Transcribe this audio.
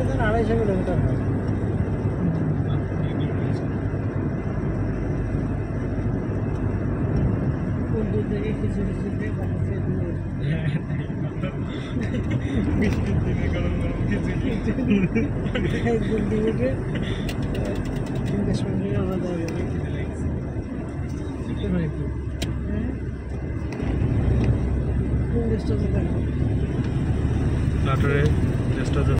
250 kilometre হয়। দূর থেকে কিছু কিছু দিয়ে বানাচ্ছে বৃষ্টির দিনে গরম গরম খিচুড়ি একদম দিকে 50 মিনিট আমরা যাবো কোন দেশটা নাটোরের